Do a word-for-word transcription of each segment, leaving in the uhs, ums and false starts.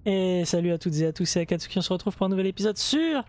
Et salut à toutes et à tous, c'est Akatsuki, on se retrouve pour un nouvel épisode sur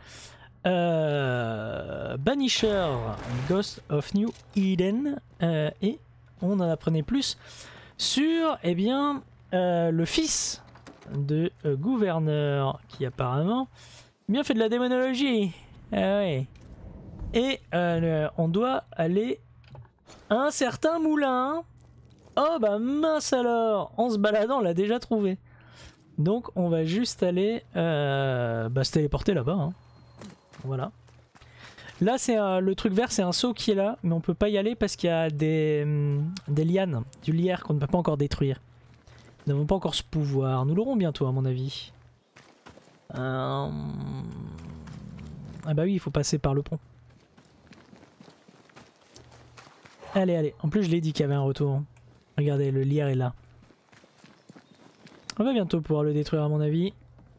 euh, Banisher Ghost of New Eden euh, et on en apprenait plus sur eh bien, euh, le fils de euh, gouverneur qui apparemment bien fait de la démonologie. Ah ouais. Et euh, on doit aller à un certain moulin. Oh bah mince alors, en se baladant on l'a déjà trouvé. Donc on va juste aller euh, bah, se téléporter là-bas. Hein. Voilà. Là c'est euh, le truc vert, c'est un seau qui est là, mais on peut pas y aller parce qu'il y a des, hum, des lianes, du lierre qu'on ne peut pas encore détruire. Nous n'avons pas encore ce pouvoir. Nous l'aurons bientôt à mon avis. Euh... Ah bah oui, il faut passer par le pont. Allez, allez. En plus je l'ai dit qu'il y avait un retour. Regardez, le lierre est là. On va bientôt pouvoir le détruire à mon avis.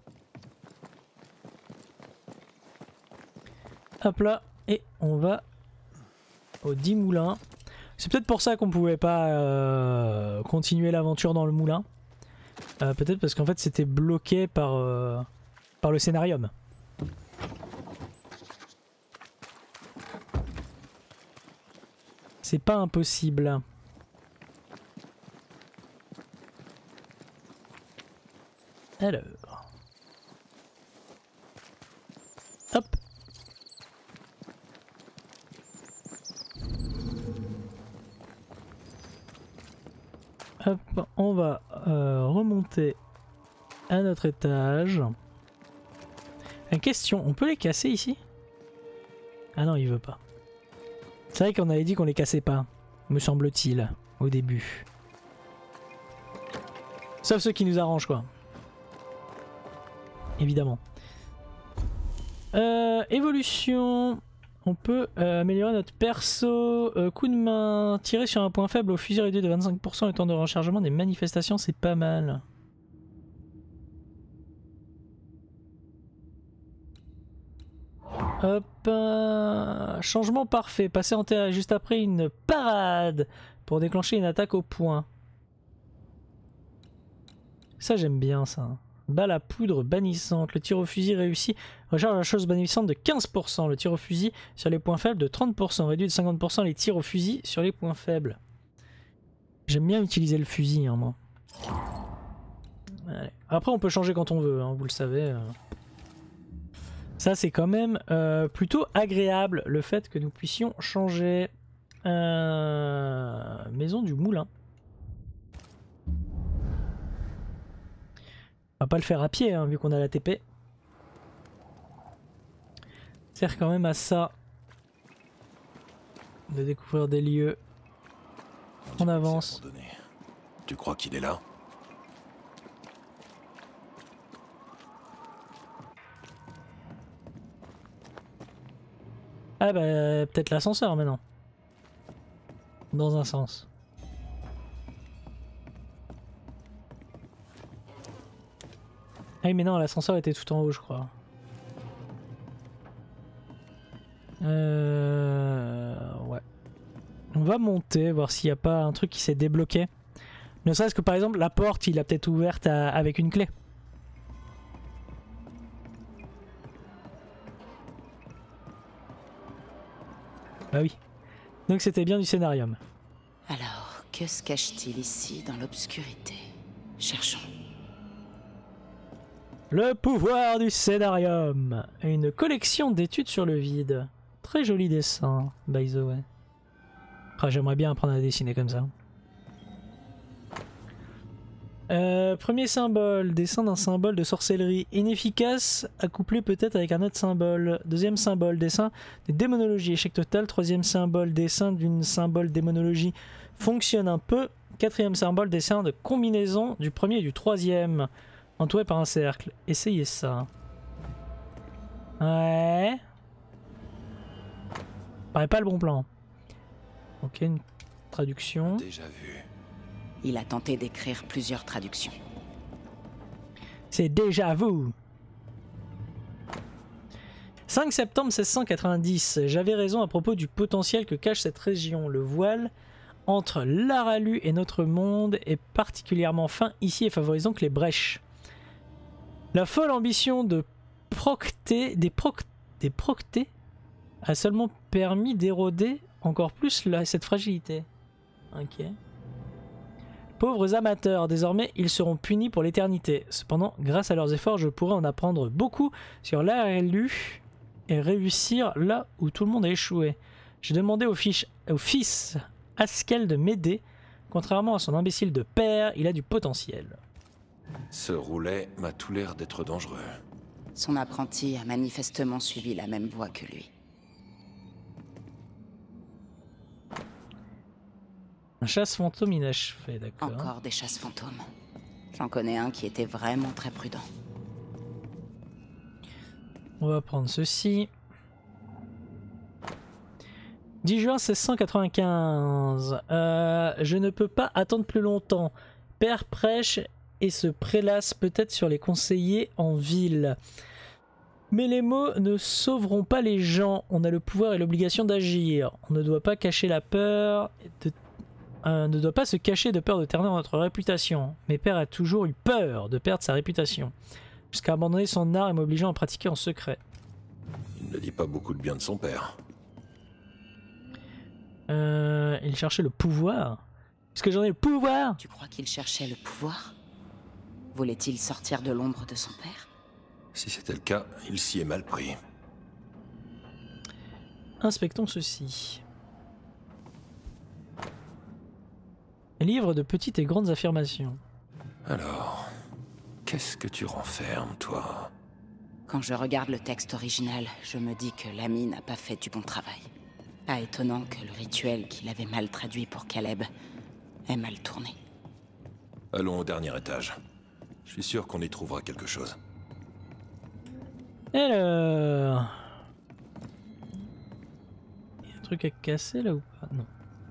Hop là, et on va au dix moulins. C'est peut-être pour ça qu'on pouvait pas euh, continuer l'aventure dans le moulin. Euh, peut-être parce qu'en fait c'était bloqué par, euh, par le scénarium. C'est pas impossible. Alors. Hop. Hop, on va euh, remonter à notre étage. Une question, on peut les casser ici? Ah non, il veut pas. C'est vrai qu'on avait dit qu'on les cassait pas, me semble-t-il, au début. Sauf ceux qui nous arrangent, quoi. Évidemment. Euh, évolution. On peut euh, améliorer notre perso. Euh, coup de main. Tirer sur un point faible au fusil réduit de vingt-cinq pour cent le temps de rechargement des manifestations, c'est pas mal. Hop. Euh, changement parfait. Passer en terre juste après une parade pour déclencher une attaque au point. Ça j'aime bien ça. Balle à poudre bannissante. Le tir au fusil réussi. Recharge la chose bannissante de quinze pour cent. Le tir au fusil sur les points faibles de trente pour cent. Réduit de cinquante pour cent les tirs au fusil sur les points faibles. J'aime bien utiliser le fusil, hein, moi. Allez. Après, on peut changer quand on veut, hein, vous le savez. Ça, c'est quand même euh, plutôt agréable, le fait que nous puissions changer. Euh... Maison du moulin. On va pas le faire à pied, hein, vu qu'on a la T P. Sert quand même à ça de découvrir des lieux. On avance. Tu crois qu'il est là? Ah bah peut-être l'ascenseur maintenant. Dans un sens. Ah oui mais non, l'ascenseur était tout en haut je crois. Euh... Ouais. On va monter, voir s'il n'y a pas un truc qui s'est débloqué. Ne serait-ce que par exemple la porte il a peut-être ouverte à... avec une clé. Bah oui. Donc c'était bien du scénarium. Alors, que se cache-t-il ici dans l'obscurité? Cherchons. Le pouvoir du scénarium. Une collection d'études sur le vide. Très joli dessin, by the way. Ah, j'aimerais bien apprendre à dessiner comme ça. Euh, premier symbole, dessin d'un symbole de sorcellerie inefficace, accouplé peut-être avec un autre symbole. Deuxième symbole, dessin de démonologie, échec total. Troisième symbole, dessin d'une symbole démonologie, fonctionne un peu. Quatrième symbole, dessin de combinaison du premier et du troisième, entouré par un cercle. Essayez ça. Ouais. Paraît pas le bon plan. Ok, une traduction. Déjà vu. Il a tenté d'écrire plusieurs traductions. C'est déjà vous. cinq septembre mille sept cent quatre-vingt-dix. J'avais raison à propos du potentiel que cache cette région. Le voile entre Laralu et notre monde est particulièrement fin ici et favorisant que les brèches. La folle ambition de procter, des, proc, des procter a seulement permis d'éroder encore plus la, cette fragilité. Ok. Pauvres amateurs, désormais ils seront punis pour l'éternité. Cependant, grâce à leurs efforts, je pourrais en apprendre beaucoup sur l'A R L U et réussir là où tout le monde a échoué. J'ai demandé au, fiche, au fils Haskell de m'aider. Contrairement à son imbécile de père, il a du potentiel. Ce roulet m'a tout l'air d'être dangereux. Son apprenti a manifestement suivi la même voie que lui. Un chasse fantôme inachevé, d'accord. Encore des chasses fantômes. J'en connais un qui était vraiment très prudent. On va prendre ceci. dix juin seize cent quatre-vingt-quinze. Euh, je ne peux pas attendre plus longtemps. Père prêche et se prélasse peut-être sur les conseillers en ville. Mais les mots ne sauveront pas les gens. On a le pouvoir et l'obligation d'agir. On ne doit pas cacher la peur de... Euh, ne doit pas se cacher de peur de ternir notre réputation. Mes pères a toujours eu peur de perdre sa réputation, jusqu'à abandonner son art et m'obligeant à pratiquer en secret. Il ne dit pas beaucoup de bien de son père. Euh, il cherchait le pouvoir. Est-ce que j'en ai le pouvoir? Tu crois qu'il cherchait le pouvoir? Voulait-il sortir de l'ombre de son père? Si c'était le cas, il s'y est mal pris. Inspectons ceci. Livre de petites et grandes affirmations. Alors, qu'est-ce que tu renfermes, toi? Quand je regarde le texte original, je me dis que l'ami n'a pas fait du bon travail. Pas étonnant que le rituel qu'il avait mal traduit pour Caleb ait mal tourné. Allons au dernier étage. Je suis sûr qu'on y trouvera quelque chose. Alors... Il y a un truc à casser là ou pas? Non.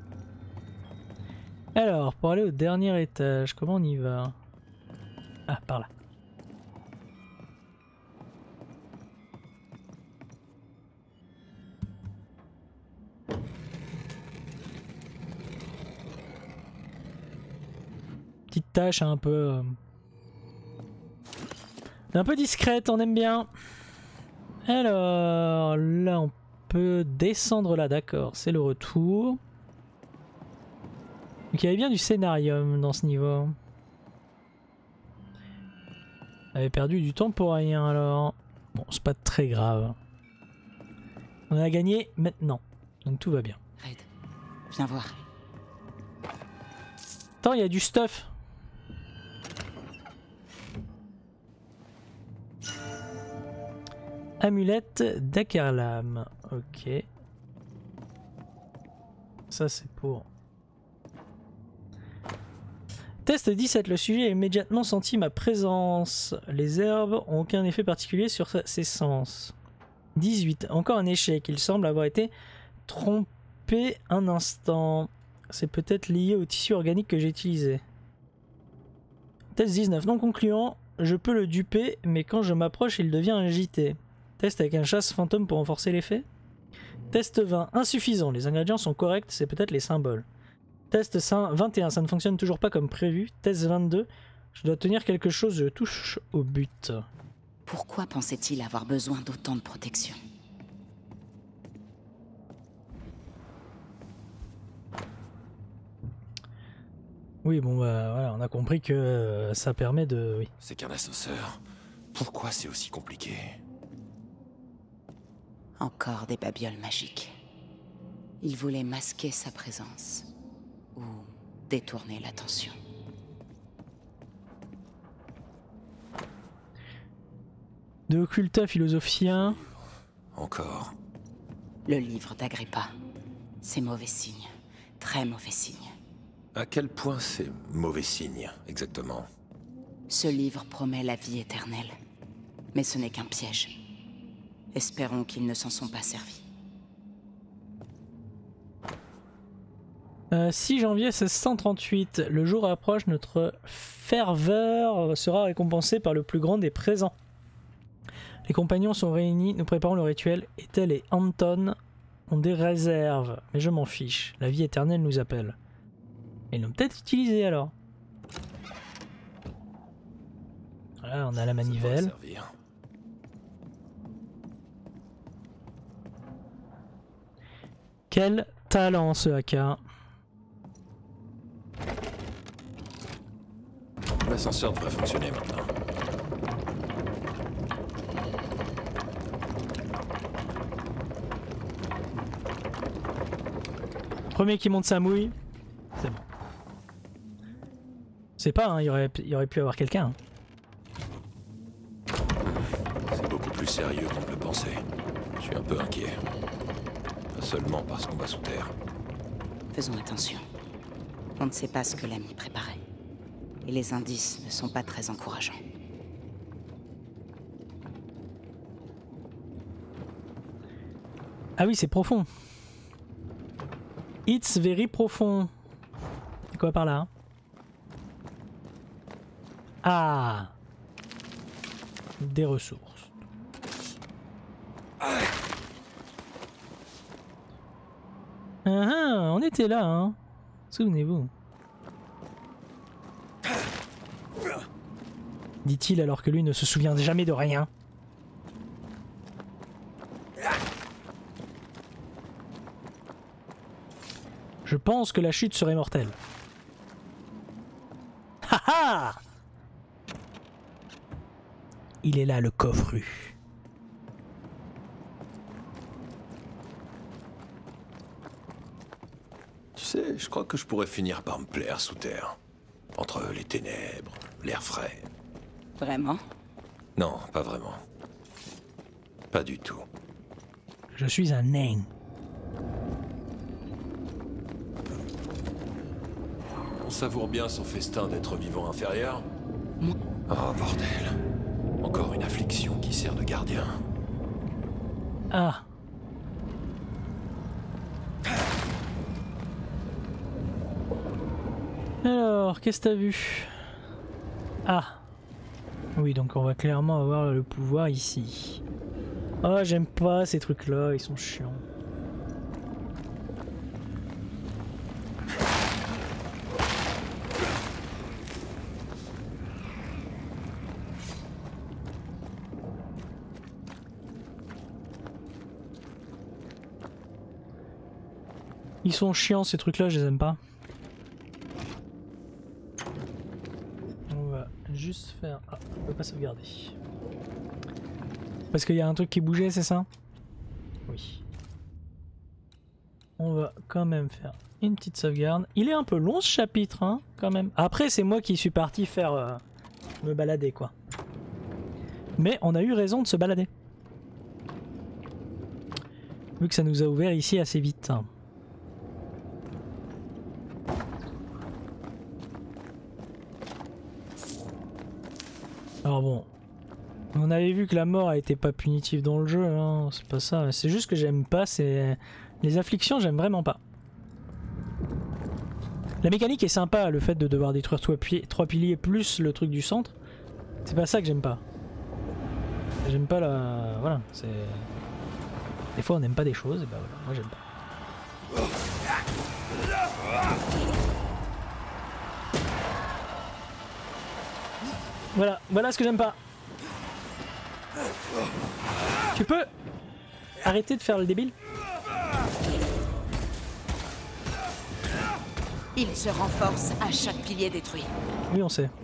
Alors, pour aller au dernier étage, comment on y va? Ah, par là. Petite tâche un peu... Euh... un peu discrète, on aime bien. Alors, là on peut descendre là, d'accord, c'est le retour. Donc il y avait bien du scénarium dans ce niveau. On avait perdu du temps pour rien alors. Bon, c'est pas très grave. On a gagné maintenant, donc tout va bien. Red, viens voir. Attends, il y a du stuff. Amulette d'Akerlam. Ok. Ça c'est pour... Test dix-sept. Le sujet a immédiatement senti ma présence. Les herbes ont aucun effet particulier sur ses sens. dix-huit. Encore un échec. Il semble avoir été trompé un instant. C'est peut-être lié au tissu organique que j'ai utilisé. Test dix-neuf. Non concluant. Je peux le duper, mais quand je m'approche, il devient agité. Test avec un chasse fantôme pour renforcer l'effet. Test vingt. Insuffisant. Les ingrédients sont corrects, c'est peut-être les symboles. Test vingt et un. Ça ne fonctionne toujours pas comme prévu. Test vingt-deux. Je dois tenir quelque chose, je touche au but. Pourquoi pensait-il avoir besoin d'autant de protection? Oui, bon, bah, voilà, on a compris que euh, ça permet de... Oui. C'est qu'un ascenseur. Pourquoi c'est aussi compliqué? Encore des babioles magiques. Il voulait masquer sa présence. Ou détourner l'attention. De occulta philosophien. Encore. Le livre d'Agrippa. C'est mauvais signe. Très mauvais signe. À quel point c'est mauvais signe, exactement? Ce livre promet la vie éternelle. Mais ce n'est qu'un piège. Espérons qu'ils ne s'en sont pas servis. Euh, six janvier seize cent trente-huit. Le jour approche, notre ferveur sera récompensée par le plus grand des présents. Les compagnons sont réunis, nous préparons le rituel. Ethel et Anton ont des réserves, mais je m'en fiche. La vie éternelle nous appelle. Ils l'ont peut-être utilisé alors. Voilà, on a la manivelle. Quel talent ce hacker. L'ascenseur devrait fonctionner maintenant. Premier qui monte sa mouille. C'est bon. C'est pas, hein, il y aurait, il y aurait pu avoir quelqu'un. C'est beaucoup plus sérieux qu'on ne le pensait. Je suis un peu inquiet. Pas seulement parce qu'on va sous terre. Faisons attention. On ne sait pas ce que l'ami préparait. Et les indices ne sont pas très encourageants. Ah oui, c'est profond. It's very profond. C'est quoi par là hein? Ah, des ressources. Ah, ah, on était là, hein. Souvenez-vous. Dit-il alors que lui ne se souvient jamais de rien. Je pense que la chute serait mortelle. Ha ha! Il est là le coffre. Tu sais, je crois que je pourrais finir par me plaire sous terre. Entre les ténèbres, l'air frais. Vraiment? Non, pas vraiment. Pas du tout. Je suis un nain. On savoure bien son festin d'être vivant inférieur. Oh bordel. Encore une affliction qui sert de gardien. Ah. Alors, qu'est-ce que t'as vu? Ah. Oui, donc on va clairement avoir le pouvoir ici. Oh, j'aime pas ces trucs-là, ils sont chiants. Ils sont chiants ces trucs-là, je les aime pas. On va juste faire... Ah, on peut pas sauvegarder. Parce qu'il y a un truc qui bougeait, c'est ça? Oui. On va quand même faire une petite sauvegarde. Il est un peu long ce chapitre, hein, quand même. Après, c'est moi qui suis parti faire... Euh, me balader, quoi. Mais on a eu raison de se balader. Vu que ça nous a ouvert ici assez vite. Alors bon, on avait vu que la mort elle était pas punitive dans le jeu, hein, c'est pas ça. C'est juste que j'aime pas, c'est les afflictions, j'aime vraiment pas. La mécanique est sympa, le fait de devoir détruire trois, pi trois piliers plus le truc du centre. C'est pas ça que j'aime pas. J'aime pas la... Voilà, c'est... Des fois on n'aime pas des choses, et bah voilà, moi j'aime pas. Voilà, voilà ce que j'aime pas. Tu peux arrêter de faire le débile? Il se renforce à chaque pilier détruit. Oui, on sait.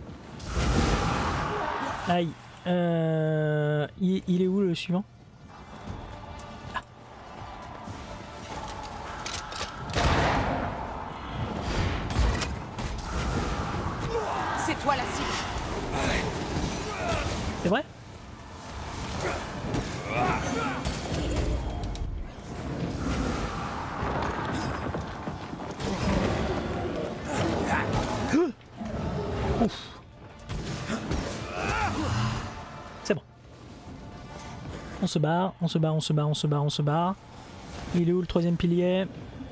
Aïe. Euh, il, il est où le suivant? Ah. C'est toi la cible. C'est vrai? Ouf. C'est bon. On se barre, on se barre, on se barre, on se barre, on se barre. Il est où le troisième pilier?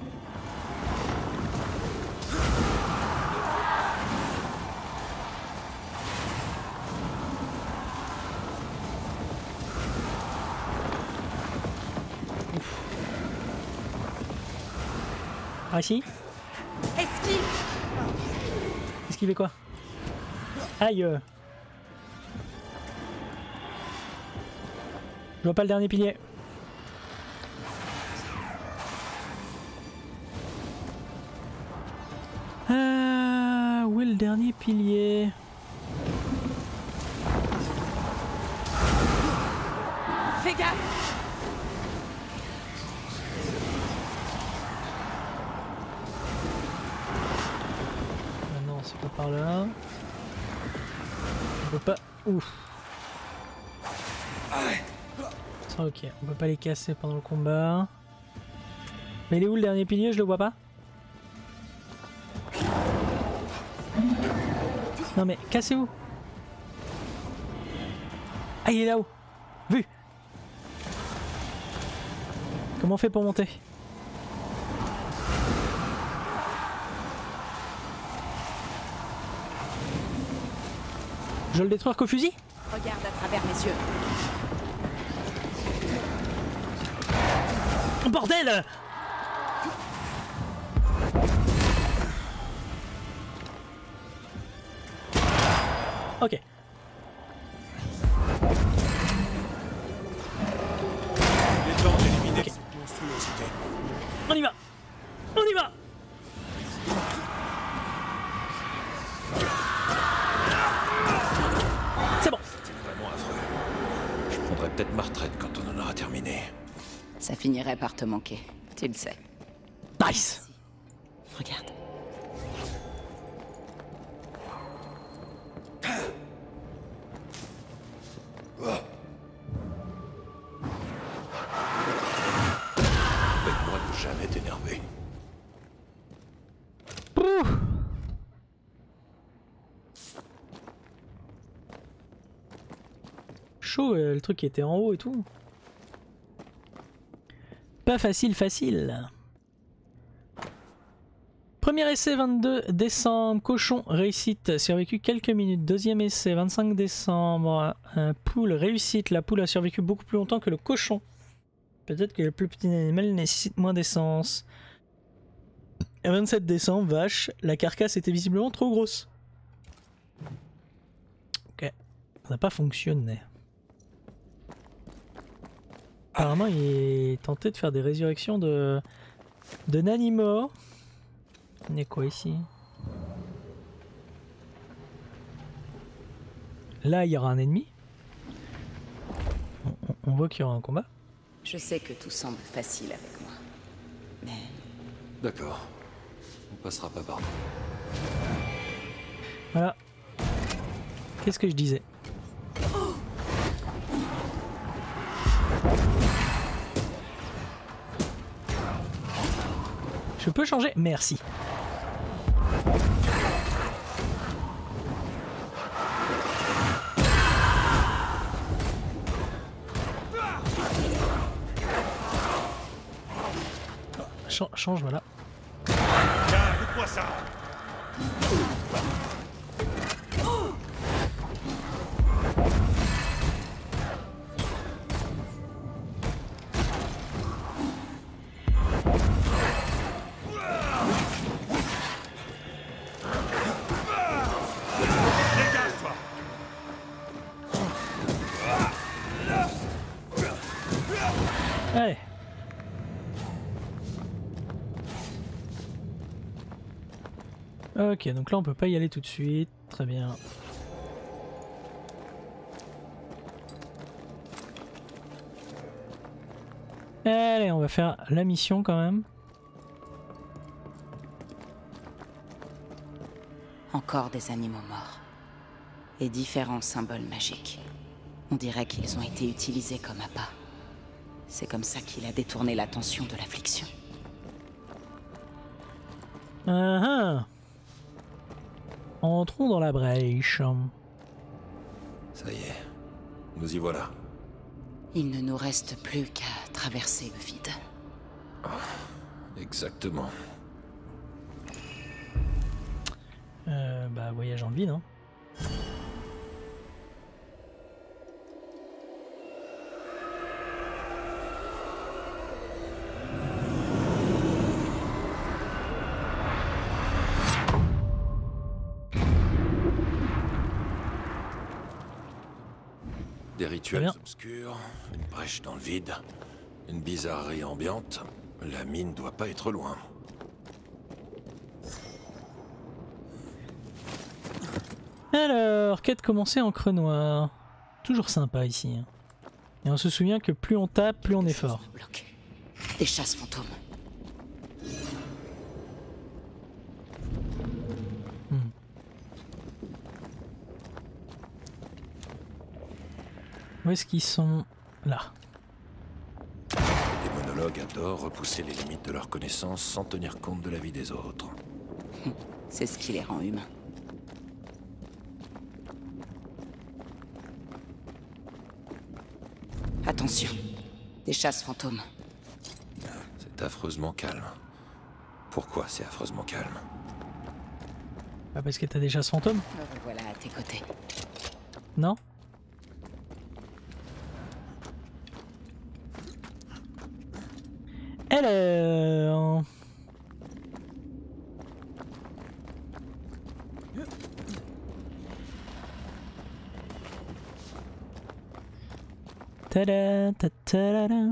Ah ici? Esquive. Esquiver quoi? Aïe! Je vois pas le dernier pilier. Euh, où est le dernier pilier? Fais gaffe! Ah non, c'est pas par là. On peut pas... Ouf. Ça, ok, on peut pas les casser pendant le combat. Mais il est où le dernier pilier? Je le vois pas. Non mais cassez-vous. Ah, il est là-haut. Vu. Comment on fait pour monter? Je vais le détruire qu'au fusil? Regarde à travers mes yeux. Bordel! Ok. Il est temps d'éliminer Ok. cette monstruosité. On y va! On y va! C'est bon! C'est vraiment affreux. Je prendrai peut-être ma retraite quand on en aura terminé. Ça finirait par te manquer, tu le sais. Nice! Regarde. Faites-moi ne jamais t'énerver. Ouh. Chaud, euh, le truc qui était en haut et tout. Pas facile, facile. Premier essai vingt-deux décembre, cochon, réussite, survécu quelques minutes. Deuxième essai vingt-cinq décembre, un poule, réussite. La poule a survécu beaucoup plus longtemps que le cochon. Peut-être que le plus petit animal nécessite moins d'essence. vingt-sept décembre, vache, la carcasse était visiblement trop grosse. Ok, ça n'a pas fonctionné. Apparemment, il est tenté de faire des résurrections de, de Nanimo. On est quoi ici? Là, il y aura un ennemi. On, on- on voit qu'il y aura un combat. Je sais que tout semble facile avec moi. Mais D'accord. On passera pas par là. Voilà. Qu'est-ce que je disais? Je peux changer? Merci. Ch- change, voilà. Tiens, écoute-moi ça. Dégage-toi. Allez. Ok, donc là on peut pas y aller tout de suite. Très bien. Allez, on va faire la mission quand même. encore des animaux morts. Et différents symboles magiques. On dirait qu'ils ont été utilisés comme appât. C'est comme ça qu'il a détourné l'attention de l'affliction. Ah ah. Entrons dans la brèche. Ça y est, nous y voilà. Il ne nous reste plus qu'à traverser le vide. Exactement. Euh, bah, voyage en vide, hein. Des rituels obscurs, une brèche dans le vide, une bizarrerie ambiante. La mine doit pas être loin. Alors, quête commencée en creux noir. Toujours sympa ici. Hein. Et on se souvient que plus on tape, plus on est fort. Des chasses fantômes. Hmm. Où est-ce qu'ils sont? Là. Les monologues adorent repousser les limites de leurs connaissances sans tenir compte de la vie des autres. C'est ce qui les rend humains. Attention, des chasses fantômes. C'est affreusement calme. Pourquoi c'est affreusement calme? Pas parce que t'as des chasses fantômes? Me revoilà à tes côtés. Non? Alors... Tada, ta, ta, ta.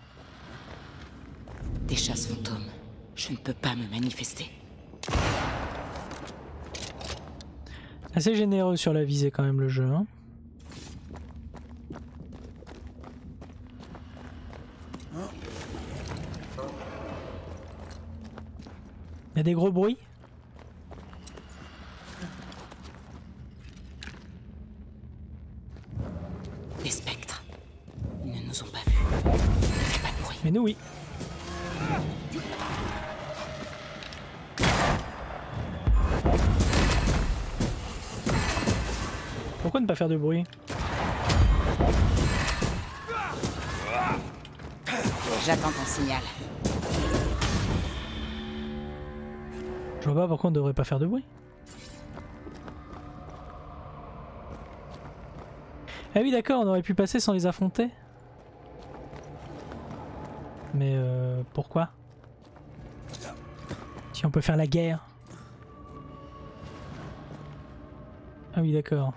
Des chasses fantômes. Je ne peux pas me manifester. Assez généreux sur la visée quand même le jeu. Hein. Il y a des gros bruits? Des spectres. Ils ne nous ont pas vus. Pas de bruit. Mais nous oui. Pourquoi ne pas faire de bruit? J'attends ton signal. Je vois pas pourquoi on ne devrait pas faire de bruit. Ah oui d'accord, on aurait pu passer sans les affronter. Mais euh, pourquoi? Si on peut faire la guerre. Ah oui d'accord.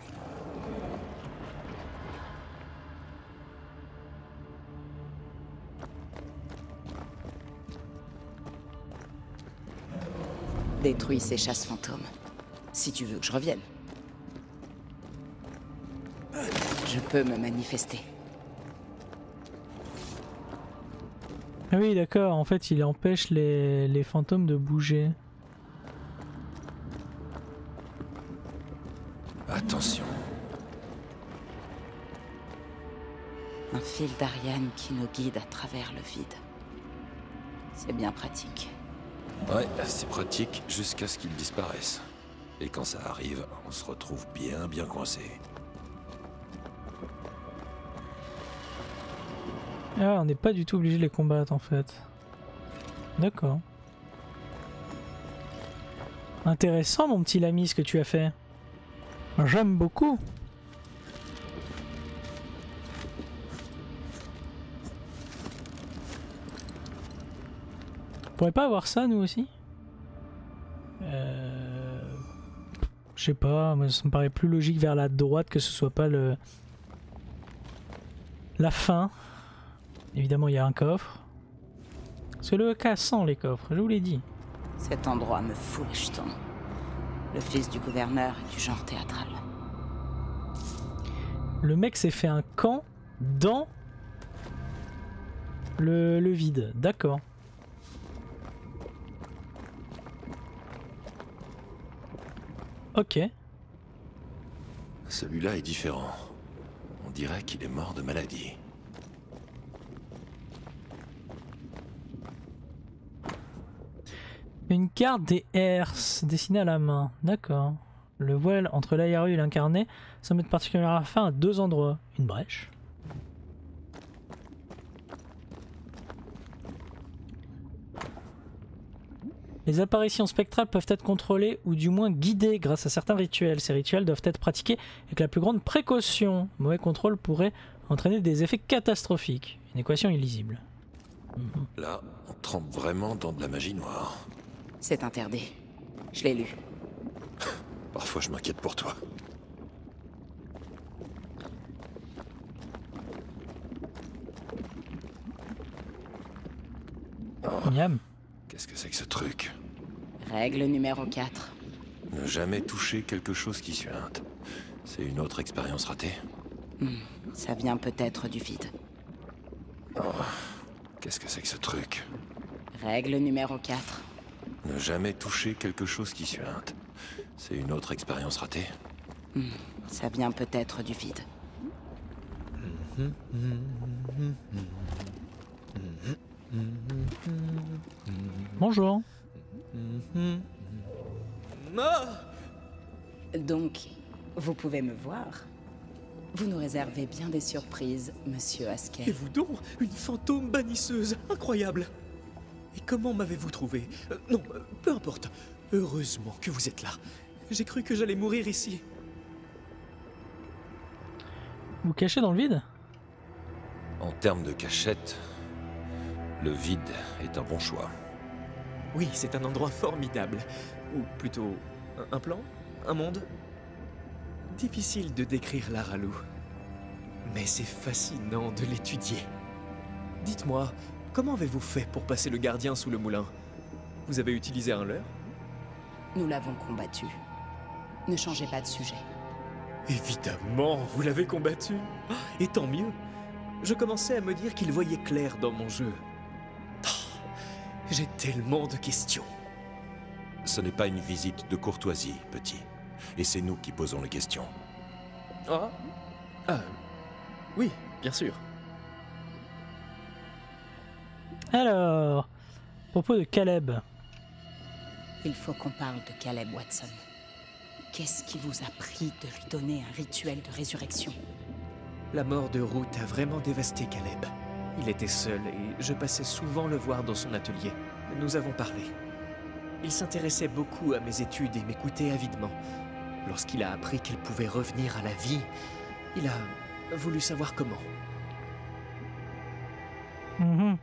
Détruis ces chasses fantômes. Si tu veux que je revienne. Je peux me manifester. Ah oui d'accord, en fait il empêche les, les fantômes de bouger. Attention. Un fil d'Ariane qui nous guide à travers le vide. C'est bien pratique. Ouais, c'est pratique jusqu'à ce qu'ils disparaissent. Et quand ça arrive, on se retrouve bien, bien coincé. Ah, on n'est pas du tout obligé de les combattre en fait. D'accord. Intéressant mon petit Lamy ce que tu as fait. J'aime beaucoup. On pourrait pas avoir ça nous aussi? euh... Je sais pas, mais ça me paraît plus logique vers la droite que ce soit pas le... la fin. Évidemment il y a un coffre. C'est le cas sans les coffres, je vous l'ai dit. Cet endroit me fout les jetons. Le fils du gouverneur est du genre théâtral. Le mec s'est fait un camp dans le, le vide, d'accord. Ok. Celui-là est différent. On dirait qu'il est mort de maladie. Une carte des Hers dessinée à la main, d'accord. Le voile entre l'A R U et l'incarné semble être particulièrement fin à deux endroits. Une brèche. Les apparitions spectrales peuvent être contrôlées ou du moins guidées grâce à certains rituels. Ces rituels doivent être pratiqués avec la plus grande précaution. Mauvais contrôle pourrait entraîner des effets catastrophiques. Une équation illisible. Mmh. Là, on trempe vraiment dans de la magie noire. C'est interdit. Je l'ai lu. Parfois je m'inquiète pour toi. Oh, Miam. qu'est-ce que c'est que ce truc? Règle numéro quatre. Ne jamais toucher quelque chose qui suinte. C'est une autre expérience ratée. Hmm, ça vient peut-être du vide. Oh, qu'est-ce que c'est que ce truc? Règle numéro quatre. Ne jamais toucher quelque chose qui suinte. C'est une autre expérience ratée. Hmm, ça vient peut-être du vide. Bonjour. Donc, vous pouvez me voir. Vous nous réservez bien des surprises, monsieur Et Haskell. vous donc, une fantôme bannisseuse, incroyable. Et comment m'avez-vous trouvé? Euh, Non, euh, peu importe. Heureusement que vous êtes là. J'ai cru que j'allais mourir ici. Vous cachez dans le vide? En termes de cachette, le vide est un bon choix. Oui, c'est un endroit formidable. Ou plutôt, un, un plan? Un monde? Difficile de décrire Laralou. Mais c'est fascinant de l'étudier. Dites-moi, comment avez-vous fait pour passer le gardien sous le moulin? Vous avez utilisé un leurre? Nous l'avons combattu. Ne changez pas de sujet. Évidemment, vous l'avez combattu. Et tant mieux. Je commençais à me dire qu'il voyait clair dans mon jeu. Oh, j'ai tellement de questions. Ce n'est pas une visite de courtoisie, petit. Et c'est nous qui posons les questions. Ah, ah oui, bien sûr. Alors, à propos de Caleb. Il faut qu'on parle de Caleb Watson. Qu'est-ce qui vous a pris de lui donner un rituel de résurrection? La mort de Ruth a vraiment dévasté Caleb. Il était seul et je passais souvent le voir dans son atelier. Nous avons parlé. Il s'intéressait beaucoup à mes études et m'écoutait avidement. Lorsqu'il a appris qu'elle pouvait revenir à la vie, il a voulu savoir comment. Mhm.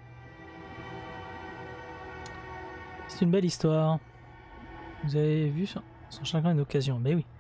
C'est une belle histoire. Vous avez vu son, son chagrin une occasion, mais oui.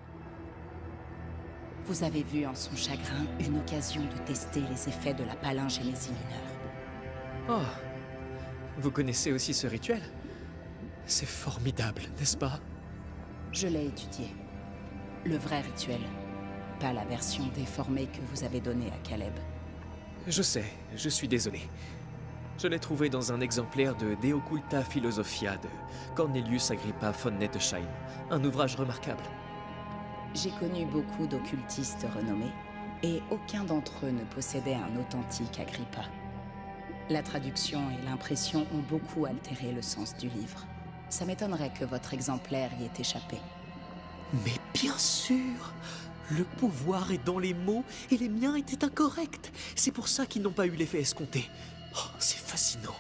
Vous avez vu en son chagrin une occasion de tester les effets de la palingénésie mineure. Oh, vous connaissez aussi ce rituel? C'est formidable, n'est-ce pas? Je l'ai étudié. Le vrai rituel, pas la version déformée que vous avez donnée à Caleb. Je sais, je suis désolé. Je l'ai trouvé dans un exemplaire de De Occulta Philosophia de Cornelius Agrippa von Nettesheim, un ouvrage remarquable. J'ai connu beaucoup d'occultistes renommés, et aucun d'entre eux ne possédait un authentique Agrippa. La traduction et l'impression ont beaucoup altéré le sens du livre. Ça m'étonnerait que votre exemplaire y ait échappé. Mais bien sûr! Le pouvoir est dans les mots et les miens étaient incorrects. C'est pour ça qu'ils n'ont pas eu l'effet escompté. Oh, c'est fascinant.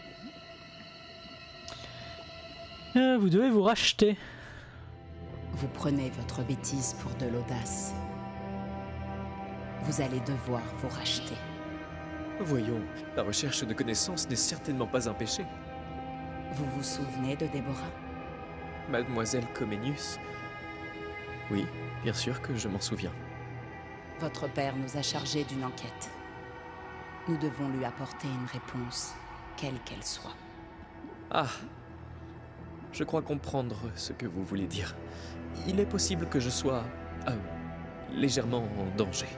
Euh, vous devez vous racheter. Vous prenez votre bêtise pour de l'audace. Vous allez devoir vous racheter. Voyons, la recherche de connaissances n'est certainement pas un péché. Vous vous souvenez de Déborah? Mademoiselle Comenius. Oui, bien sûr que je m'en souviens. Votre père nous a chargés d'une enquête. Nous devons lui apporter une réponse, quelle qu'elle soit. Ah, je crois comprendre ce que vous voulez dire. Il est possible que je sois euh, légèrement en danger.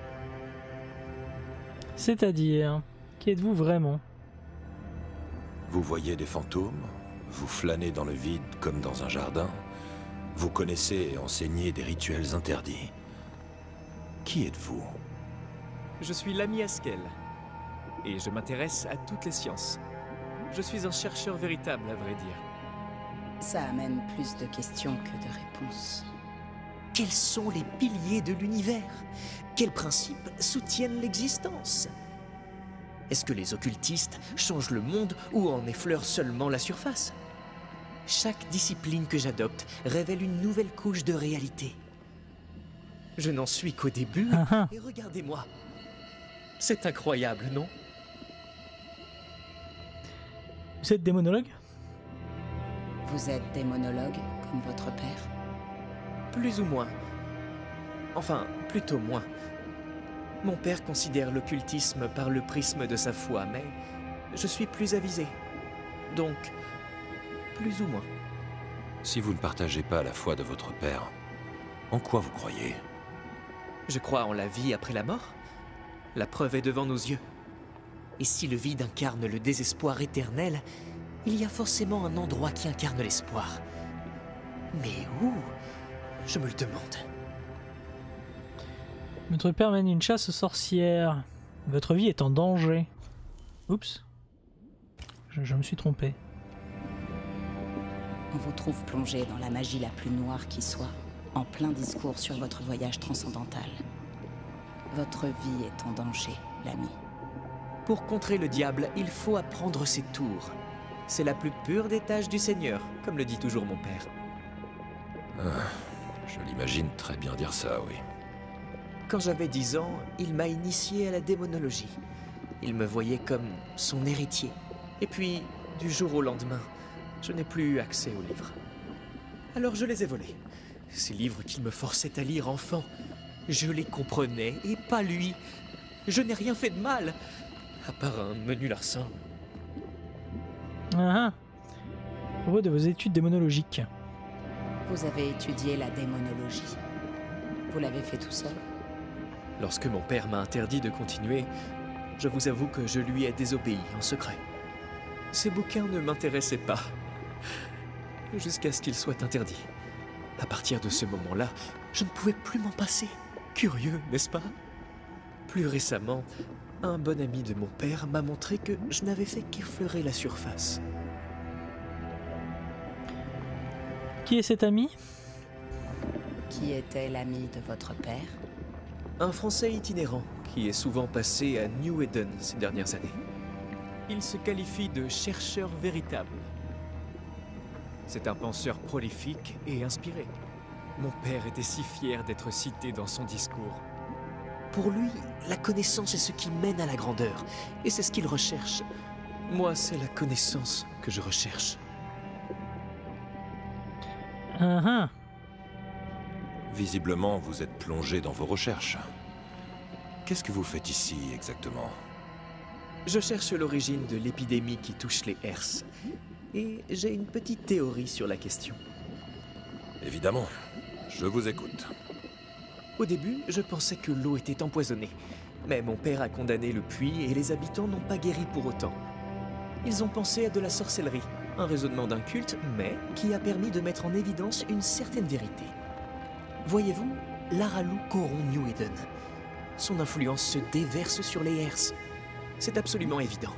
C'est-à-dire, qui êtes-vous vraiment? Vous voyez des fantômes, vous flânez dans le vide comme dans un jardin, vous connaissez et enseignez des rituels interdits. Qui êtes-vous? Je suis l'ami Haskell, et je m'intéresse à toutes les sciences. Je suis un chercheur véritable, à vrai dire. Ça amène plus de questions que de réponses. Quels sont les piliers de l'univers? Quels principes soutiennent l'existence? Est-ce que les occultistes changent le monde ou en effleurent seulement la surface? Chaque discipline que j'adopte révèle une nouvelle couche de réalité. Je n'en suis qu'au début, Ah ah. et regardez-moi. C'est incroyable, non? Vous êtes démonologue? Vous êtes démonologue, comme votre père? Plus ou moins. Enfin, plutôt moins. Mon père considère l'occultisme par le prisme de sa foi, mais je suis plus avisé. Donc, plus ou moins. Si vous ne partagez pas la foi de votre père, en quoi vous croyez? Je crois en la vie après la mort. La preuve est devant nos yeux. Et si le vide incarne le désespoir éternel, il y a forcément un endroit qui incarne l'espoir. Mais où? Je me le demande. Votre père mène une chasse aux sorcières. Votre vie est en danger. Oups. Je, je me suis trompé. On vous trouve plongé dans la magie la plus noire qui soit, en plein discours sur votre voyage transcendantal. Votre vie est en danger, l'ami. Pour contrer le diable, il faut apprendre ses tours. C'est la plus pure des tâches du Seigneur, comme le dit toujours mon père. Ah, je l'imagine très bien dire ça, oui. Quand j'avais dix ans, il m'a initié à la démonologie. Il me voyait comme son héritier. Et puis, du jour au lendemain, je n'ai plus eu accès aux livres. Alors je les ai volés. Ces livres qu'il me forçait à lire enfant. Je les comprenais, et pas lui. Je n'ai rien fait de mal, à part un menu larcin. Ah ah. À propos de vos études démonologiques. Vous avez étudié la démonologie. Vous l'avez fait tout seul? Lorsque mon père m'a interdit de continuer, je vous avoue que je lui ai désobéi en secret. Ces bouquins ne m'intéressaient pas, jusqu'à ce qu'ils soient interdits. À partir de ce moment-là, je ne pouvais plus m'en passer. Curieux, n'est-ce pas? Plus récemment, un bon ami de mon père m'a montré que je n'avais fait qu'effleurer la surface. Qui est cet ami? Qui était l'ami de votre père? Un Français itinérant qui est souvent passé à New Eden ces dernières années. Il se qualifie de chercheur véritable. C'est un penseur prolifique et inspiré. Mon père était si fier d'être cité dans son discours. Pour lui, la connaissance est ce qui mène à la grandeur, et c'est ce qu'il recherche. Moi, c'est la connaissance que je recherche. Ah ah. Visiblement, vous êtes plongé dans vos recherches. Qu'est-ce que vous faites ici, exactement? Je cherche l'origine de l'épidémie qui touche les Herses, et j'ai une petite théorie sur la question. Évidemment, je vous écoute. Au début, je pensais que l'eau était empoisonnée, mais mon père a condamné le puits et les habitants n'ont pas guéri pour autant. Ils ont pensé à de la sorcellerie, un raisonnement d'un culte, mais qui a permis de mettre en évidence une certaine vérité. Voyez-vous, l'Aralu corrompt New Eden. Son influence se déverse sur les Herses. C'est absolument évident.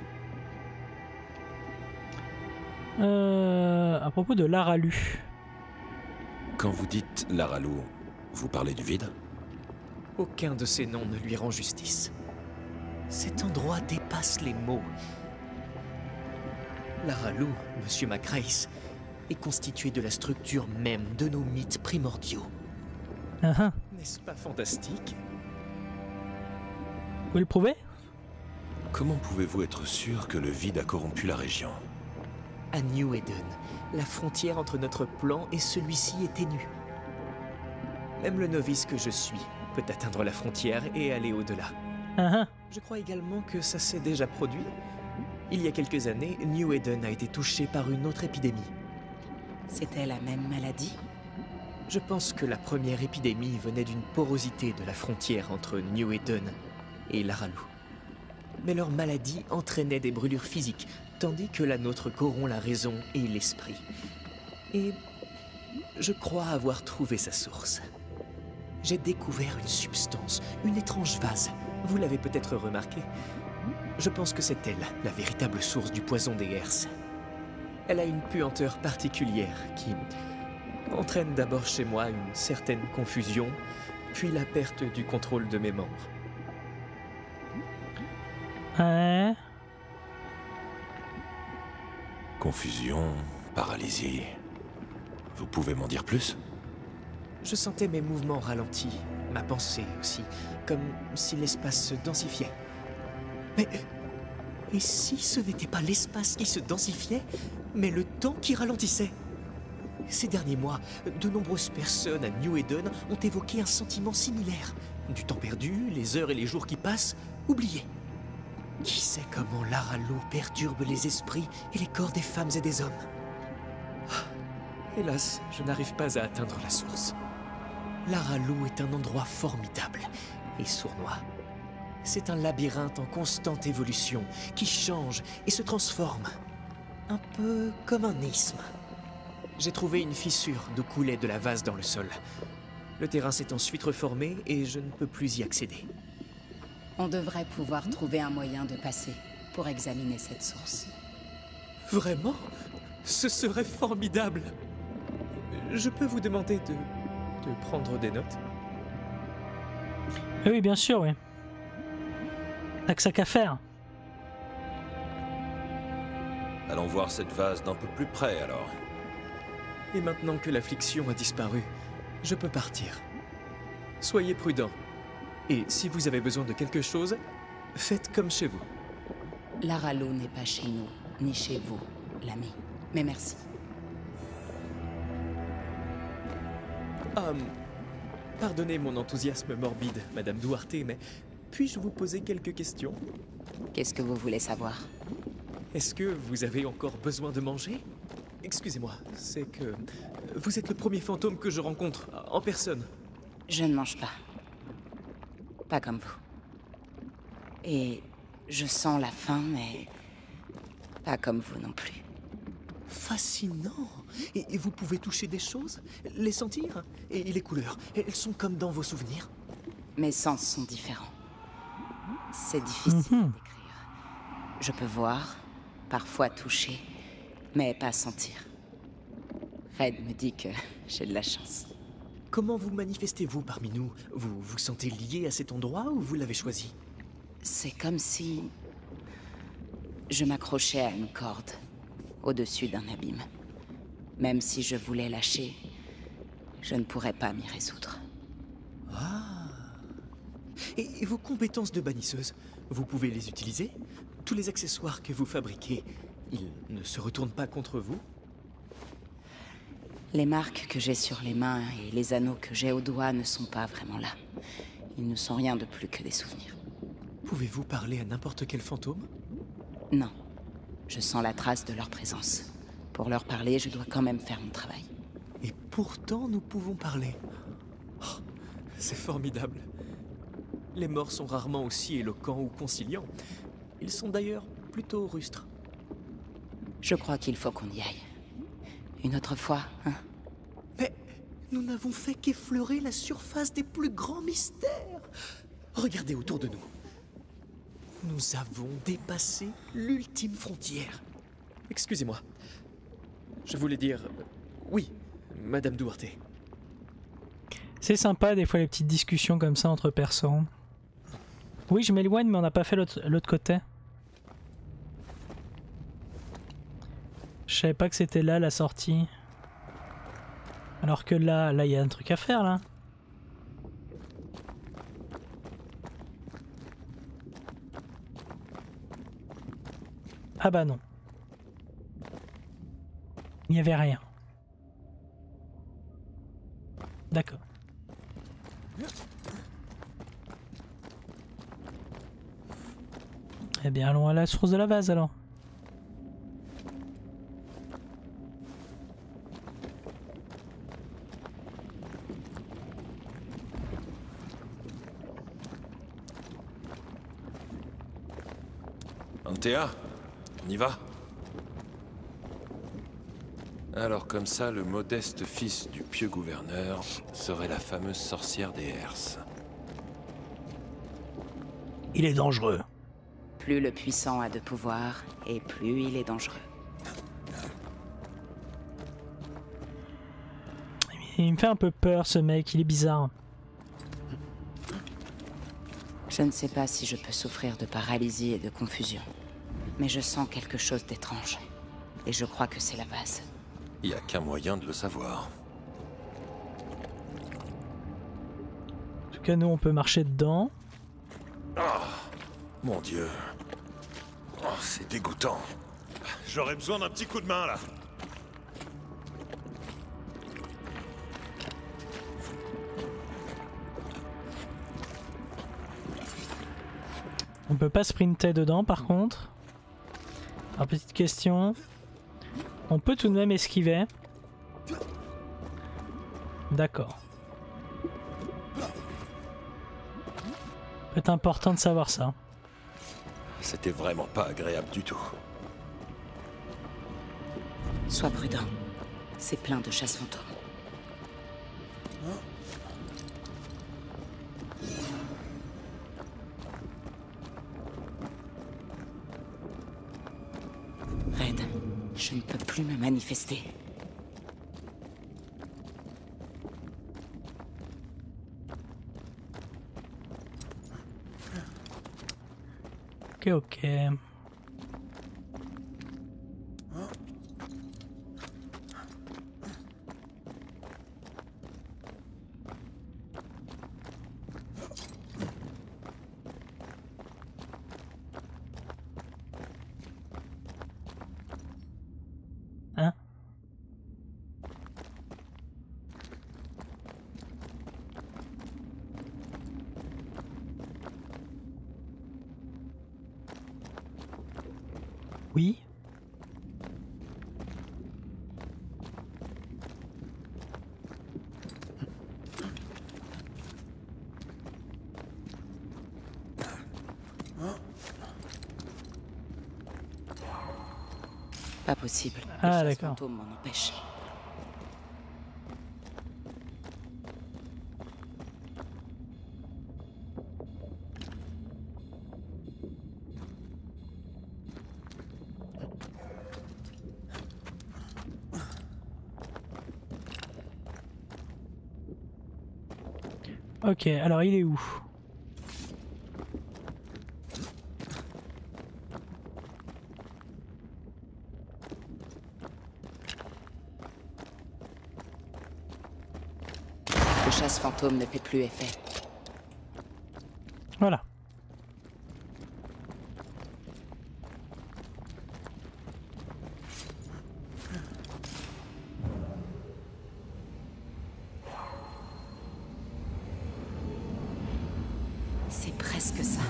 Euh, à propos de l'Aralu. Quand vous dites l'Aralu, vous parlez du vide? Aucun de ces noms ne lui rend justice. Cet endroit dépasse les mots. L'Aralu, Monsieur Macrace, est constitué de la structure même de nos mythes primordiaux. Ah ah. N'est-ce pas fantastique? Vous pouvez le prouver? Comment pouvez-vous être sûr que le vide a corrompu la région? À New Eden, la frontière entre notre plan et celui-ci est ténue. Même le novice que je suis peut atteindre la frontière et aller au-delà. Ah ah. Je crois également que ça s'est déjà produit. Il y a quelques années, New Eden a été touché par une autre épidémie. C'était la même maladie? Je pense que la première épidémie venait d'une porosité de la frontière entre New Eden et l'Aralu. Mais leur maladie entraînait des brûlures physiques, tandis que la nôtre corrompt la raison et l'esprit. Et je crois avoir trouvé sa source. J'ai découvert une substance, une étrange vase. Vous l'avez peut-être remarqué. Je pense que c'est elle, la véritable source du poison des Herses. Elle a une puanteur particulière qui entraîne d'abord chez moi une certaine confusion, puis la perte du contrôle de mes membres. Ouais. Confusion, paralysie. Vous pouvez m'en dire plus? Je sentais mes mouvements ralentis, ma pensée aussi, comme si l'espace se densifiait. Mais... et si ce n'était pas l'espace qui se densifiait, mais le temps qui ralentissait? Ces derniers mois, de nombreuses personnes à New Eden ont évoqué un sentiment similaire. Du temps perdu, les heures et les jours qui passent, oubliés. Qui sait comment Larallo perturbe les esprits et les corps des femmes et des hommes? Ah, hélas, je n'arrive pas à atteindre la source. Larallo est un endroit formidable et sournois. C'est un labyrinthe en constante évolution qui change et se transforme. Un peu comme un isthme. J'ai trouvé une fissure d'où coulait de la vase dans le sol. Le terrain s'est ensuite reformé et je ne peux plus y accéder. On devrait pouvoir trouver un moyen de passer pour examiner cette source. Vraiment? Ce serait formidable! Je peux vous demander de, de prendre des notes? Oui, bien sûr, oui. T'as que ça qu'à faire. Allons voir cette vase d'un peu plus près, alors. Et maintenant que l'affliction a disparu, je peux partir. Soyez prudents. Et si vous avez besoin de quelque chose, faites comme chez vous. Larallo n'est pas chez nous, ni chez vous, l'ami. Mais merci. Ah, pardonnez mon enthousiasme morbide, Madame Duarte, mais puis-je vous poser quelques questions? Qu'est-ce que vous voulez savoir? Est-ce que vous avez encore besoin de manger? Excusez-moi, c'est que vous êtes le premier fantôme que je rencontre en personne. Je ne mange pas. Pas comme vous. Et je sens la faim, mais pas comme vous non plus. Fascinant! Et, et vous pouvez toucher des choses, les sentir? Et, et les couleurs, elles sont comme dans vos souvenirs? Mes sens sont différents. C'est difficile Mhm. à décrire. Je peux voir, parfois toucher, mais pas sentir. Red me dit que j'ai de la chance. Comment vous manifestez-vous parmi nous? Vous vous sentez lié à cet endroit ou vous l'avez choisi? C'est comme si je m'accrochais à une corde au-dessus d'un abîme. Même si je voulais lâcher, je ne pourrais pas m'y résoudre. Ah! Et, et vos compétences de bannisseuse, vous pouvez les utiliser? Tous les accessoires que vous fabriquez, ils ne se retournent pas contre vous? Les marques que j'ai sur les mains et les anneaux que j'ai aux doigts ne sont pas vraiment là. Ils ne sont rien de plus que des souvenirs. Pouvez-vous parler à n'importe quel fantôme? Non. Je sens la trace de leur présence. Pour leur parler, je dois quand même faire mon travail. Et pourtant, nous pouvons parler. Oh, c'est formidable. Les morts sont rarement aussi éloquents ou conciliants. Ils sont d'ailleurs plutôt rustres. Je crois qu'il faut qu'on y aille. Une autre fois, hein? Mais nous n'avons fait qu'effleurer la surface des plus grands mystères. Regardez autour de nous. Nous avons dépassé l'ultime frontière. Excusez-moi. Je voulais dire... Oui, Madame Duarte. C'est sympa des fois les petites discussions comme ça entre personnes. Oui, je m'éloigne, mais on n'a pas fait l'autre l'autre côté. Je savais pas que c'était là la sortie. Alors que là, là il y a un truc à faire là. Ah bah non. Il n'y avait rien. D'accord. Eh bien allons à la source de la vase alors. Antea, on y va? Alors comme ça, le modeste fils du pieux gouverneur serait la fameuse sorcière des Herses. Il est dangereux. Plus le puissant a de pouvoir, et plus il est dangereux. Il me fait un peu peur ce mec, il est bizarre. Je ne sais pas si je peux souffrir de paralysie et de confusion. Mais je sens quelque chose d'étrange. Et je crois que c'est la vase. Il n'y a qu'un moyen de le savoir. En tout cas, nous, on peut marcher dedans. Oh, mon Dieu. Oh, c'est dégoûtant. J'aurais besoin d'un petit coup de main, là. On peut pas sprinter dedans par contre. Alors petite question. On peut tout de même esquiver. D'accord. C'est important de savoir ça. C'était vraiment pas agréable du tout. Sois prudent. C'est plein de chasse fantômes. Red, je ne peux plus me manifester. Ok, ok. Hein? Oui. Pas possible. Ah, Les chasses d'accord. fantômes m'en empêchent. Ok, alors il est où? Le chasse fantôme ne fait plus effet. Voilà. C'est presque ça.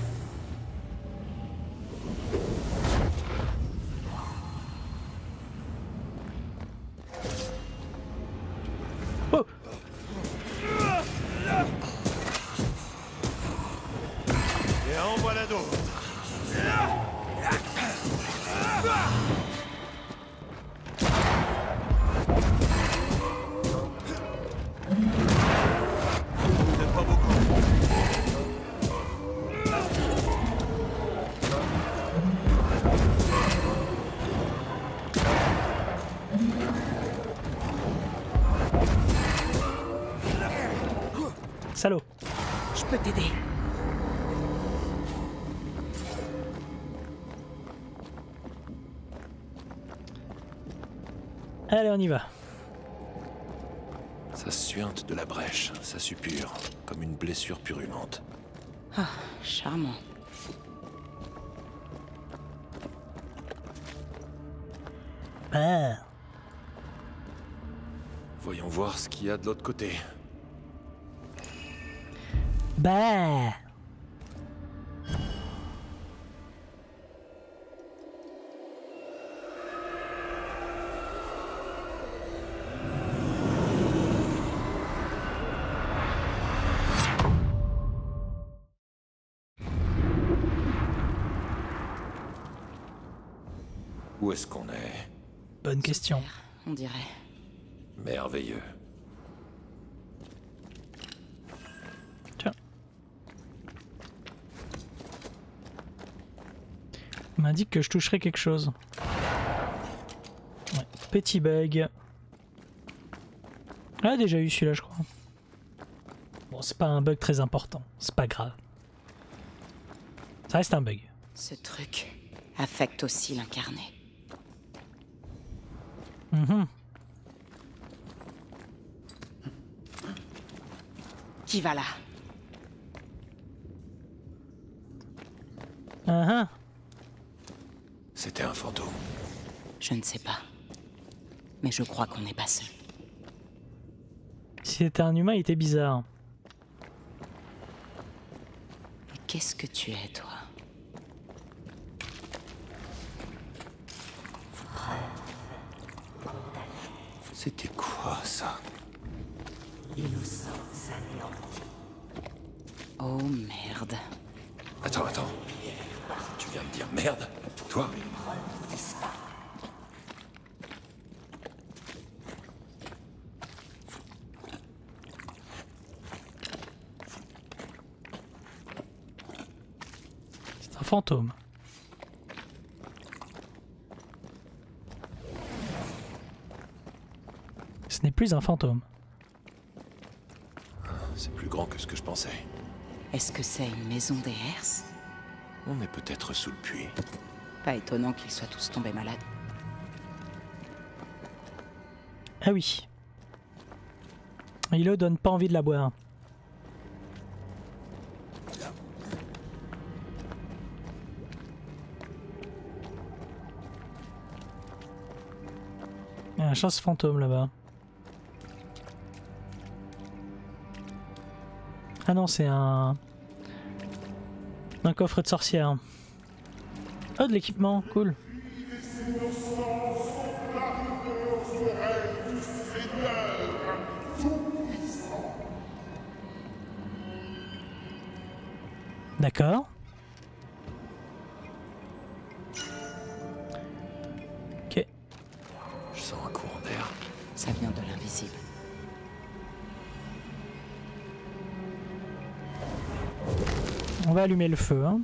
Oh! Et en voilà d'autres. Peut-être pas beaucoup. Salaud. Je peux t'aider. Allez, on y va. Ça suinte de la brèche, ça suppure, comme une blessure purulente. Ah, charmant. Ah. Voyons voir ce qu'il y a de l'autre côté. Bah. Où est-ce qu'on est? Bonne question. On dirait. Merveilleux. Tiens. On m'indique que je toucherai quelque chose. Ouais. Petit bug. Ah, déjà eu celui-là, je crois. Bon, c'est pas un bug très important. C'est pas grave. Ça reste un bug. Ce truc affecte aussi l'incarné. Mhm. Qui va là? Ah ah. C'était un fantôme. Je ne sais pas. Mais je crois qu'on n'est pas seul. Si c'était un humain, il était bizarre. Et qu'est-ce que tu es, toi? C'était quoi, ça? Innocence anéantie. Oh merde. Attends, attends. Tu viens de dire merde? Toi? C'est un fantôme. Ce n'est plus un fantôme. C'est plus grand que ce que je pensais. Est-ce que c'est une maison des Hers? On est peut-être sous le puits. Pas étonnant qu'ils soient tous tombés malades. Ah oui. Il ne donne pas envie de la boire. Il y a un chasse fantôme là-bas. Ah non, c'est un... un coffre de sorcière. Oh, de l'équipement, cool. D'accord. Ok. Je sens un courant d'air. Ça vient de l'invisible. On va allumer le feu. Hein.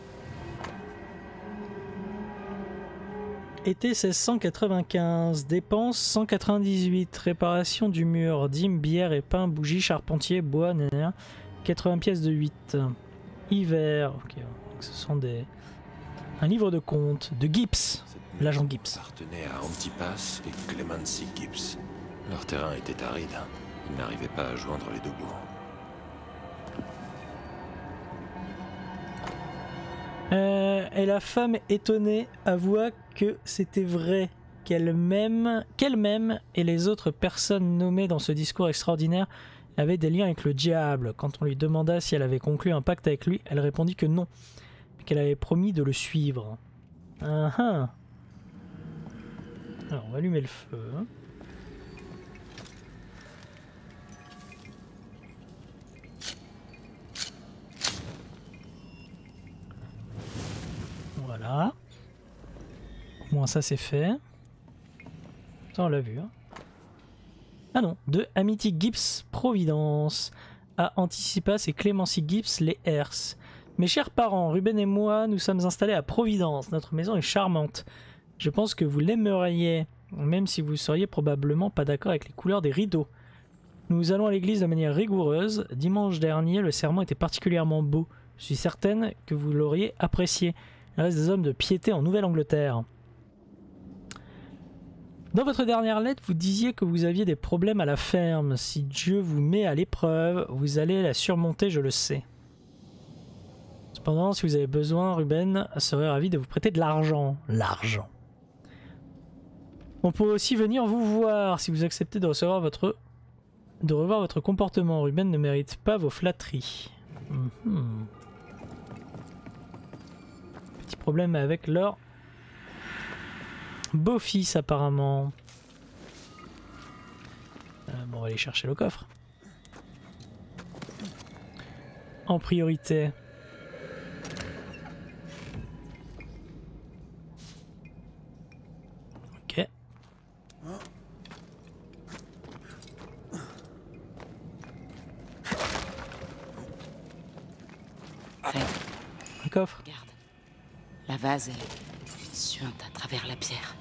Été seize cent quatre-vingt-quinze, dépenses cent quatre-vingt-dix-huit, réparation du mur, dîmes, bière et pain, bougies, charpentier, bois, nanana, quatre-vingts pièces de huit. Hiver, ok, donc ce sont des... un livre de comptes de Gibbs, l'agent Gibbs. Appartenait à Antipas et Clemency Gibbs. Leur terrain était aride. Ils n'arrivaient pas à joindre les deux bouts. Euh, et la femme étonnée avoua que c'était vrai, qu'elle-même qu'elle-même et les autres personnes nommées dans ce discours extraordinaire avaient des liens avec le diable. Quand on lui demanda si elle avait conclu un pacte avec lui, elle répondit que non, mais qu'elle avait promis de le suivre. Ah ah. Alors on va allumer le feu. Voilà. Au moins ça c'est fait. Ça on l'a vu. Hein. Ah non, de Amity Gibbs Providence à Anticipas et Clemency Gibbs les Hers. Mes chers parents, Ruben et moi, nous sommes installés à Providence. Notre maison est charmante. Je pense que vous l'aimeriez, même si vous seriez probablement pas d'accord avec les couleurs des rideaux. Nous allons à l'église de manière rigoureuse. Dimanche dernier, le sermon était particulièrement beau. Je suis certaine que vous l'auriez apprécié. Il reste des hommes de piété en Nouvelle-Angleterre. Dans votre dernière lettre, vous disiez que vous aviez des problèmes à la ferme. Si Dieu vous met à l'épreuve, vous allez la surmonter, je le sais. Cependant, si vous avez besoin, Ruben serait ravi de vous prêter de l'argent. L'argent. On pourrait aussi venir vous voir si vous acceptez de recevoir votre... de revoir votre comportement. Ruben ne mérite pas vos flatteries. Mm-hmm. Petit problème avec leur beau-fils apparemment. Euh, bon, on va aller chercher le coffre. En priorité. Ok. Fred, Un coffre. regarde. La vase est suinte à travers la pierre.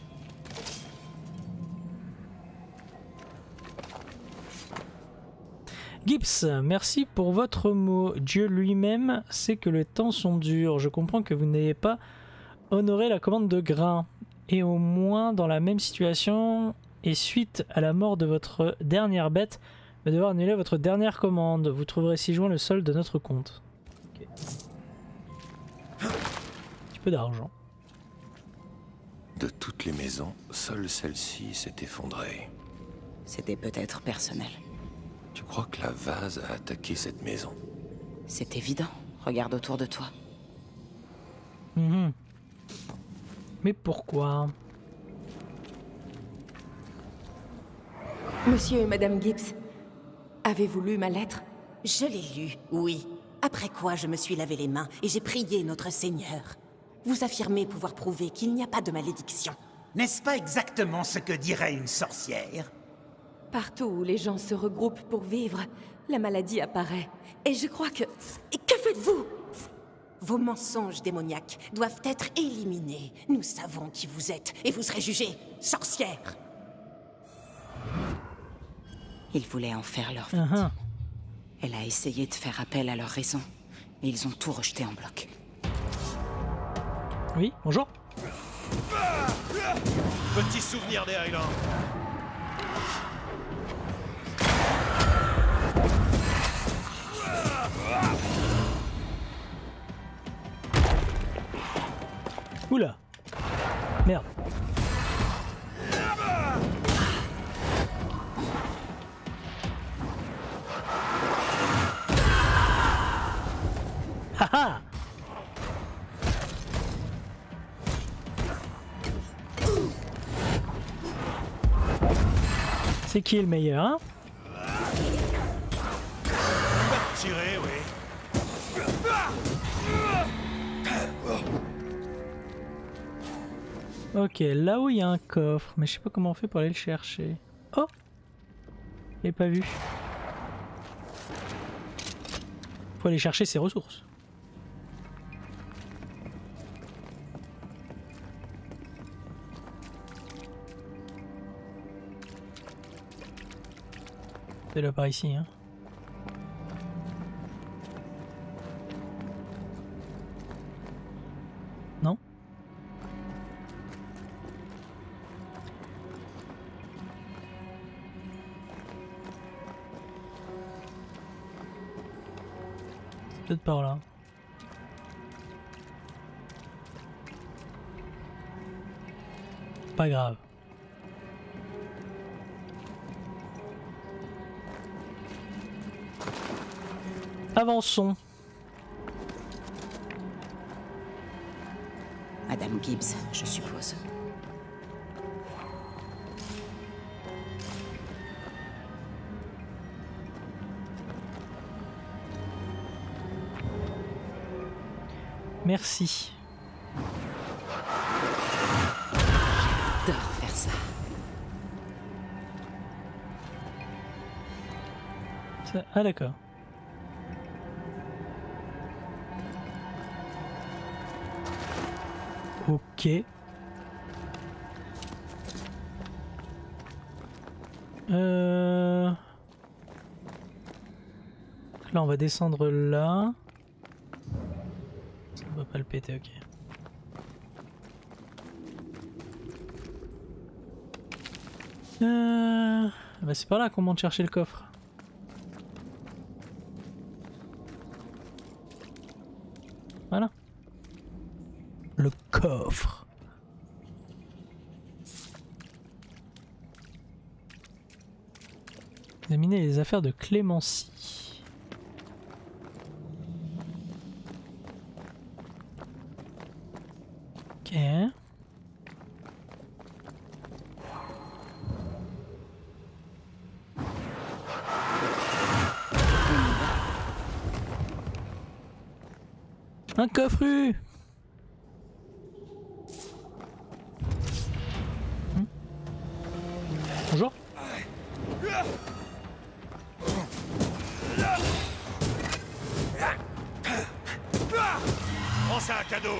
Gibbs, merci pour votre mot. Dieu lui-même sait que les temps sont durs. Je comprends que vous n'ayez pas honoré la commande de grain. Et au moins dans la même situation, et suite à la mort de votre dernière bête, vous allez devoir annuler votre dernière commande. Vous trouverez ci-joint le solde de notre compte. Okay. Un petit peu d'argent. De toutes les maisons, seule celle-ci s'est effondrée. C'était peut-être personnel. Tu crois que la vase a attaqué cette maison? C'est évident. Regarde autour de toi. Mmh. Mais pourquoi? Monsieur et Madame Gibbs, avez-vous lu ma lettre? Je l'ai lu, oui. Après quoi, je me suis lavé les mains et j'ai prié notre Seigneur. Vous affirmez pouvoir prouver qu'il n'y a pas de malédiction. N'est-ce pas exactement ce que dirait une sorcière? Partout où les gens se regroupent pour vivre, la maladie apparaît. Et je crois que... Et que faites-vous? Vos mensonges démoniaques doivent être éliminés. Nous savons qui vous êtes et vous serez jugée sorcière. Ils voulaient en faire leur vie. Uh-huh. Elle a essayé de faire appel à leur raison, mais ils ont tout rejeté en bloc. Oui, bonjour. Petit souvenir des Highlands. Oula. Merde. Haha. C'est qui le meilleur, hein? Tirer, oui. Ok, là où il y a un coffre, mais je sais pas comment on fait pour aller le chercher. Oh! Je l'ai pas vu. Faut aller chercher ses ressources. C'est là par ici, hein. Non? C'est peut-être par là. Pas grave. Avançons. Madame Gibbs, je suppose. Merci. J'adore faire ça. Ça- Ah d'accord. Ok. Euh... Là on va descendre là. Ça va pas le péter, ok. Euh... Bah c'est par là qu'on monte chercher le coffre. Voilà. Le coffre. Examiner les affaires de Clémency. Ok. Un coffre. Hmm. Bonjour. Prends ça, un cadeau.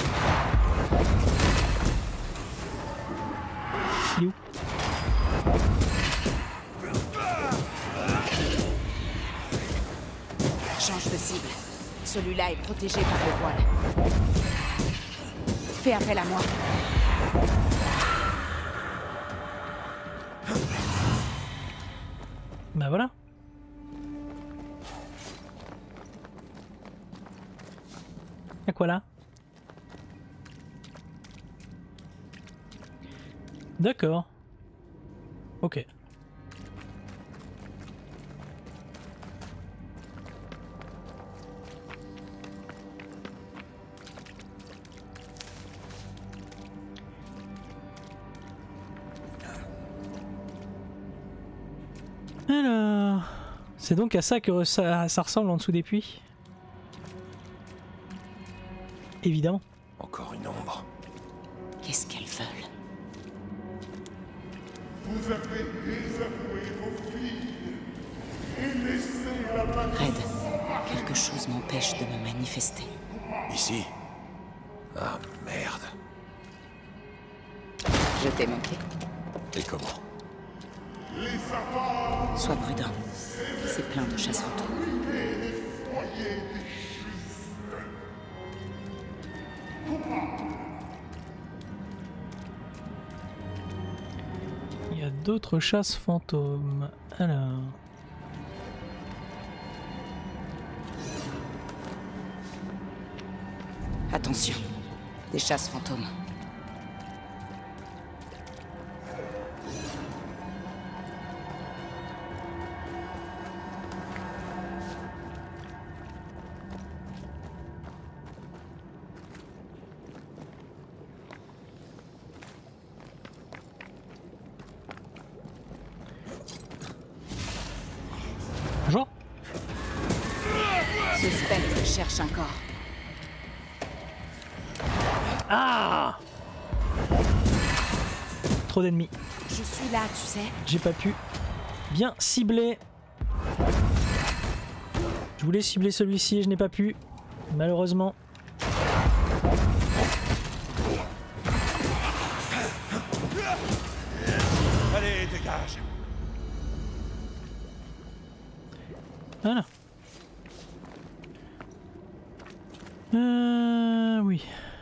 Il est où? Change de cible. Celui-là est protégé par le voile. Fais appel à moi. Bah voilà. Y'a quoi là? D'accord. Ok. Alors, c'est donc à ça que ça, ça ressemble en dessous des puits. Évidemment. Encore une ombre. Qu'est-ce qu'elles veulent? Vous avez désavoué vos filles et laissé la magie. Red, quelque chose m'empêche de me manifester. Ici? Ah, merde. Je t'ai manqué. Et comment? Sois prudent. C'est plein de chasse fantômes. Il y a d'autres chasses fantômes. Alors... Attention, des chasses fantômes. Bonjour. Ce spectre cherche un corps. Ah! Trop d'ennemis. Je suis là, tu sais. J'ai pas pu bien cibler. Je voulais cibler celui-ci et je n'ai pas pu. Malheureusement. Allez, dégage. Voilà. Euh... Oui.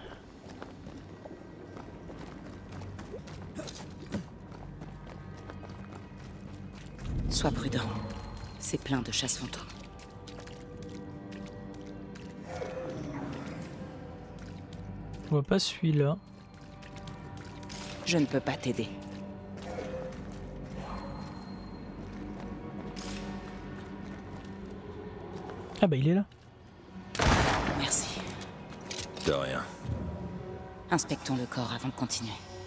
Sois prudent. C'est plein de chasses fantômes. Je vois pas celui-là. Je ne peux pas t'aider. Ah bah il est là. Merci. De rien. Inspectons le corps avant de continuer.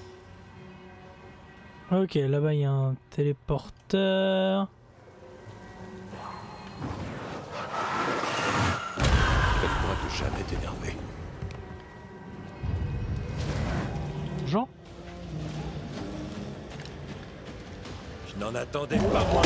Ok, là-bas il y a un téléporteur. Elle pourra plus jamais t'énerver. Jean? Je n'en attendais pas moins.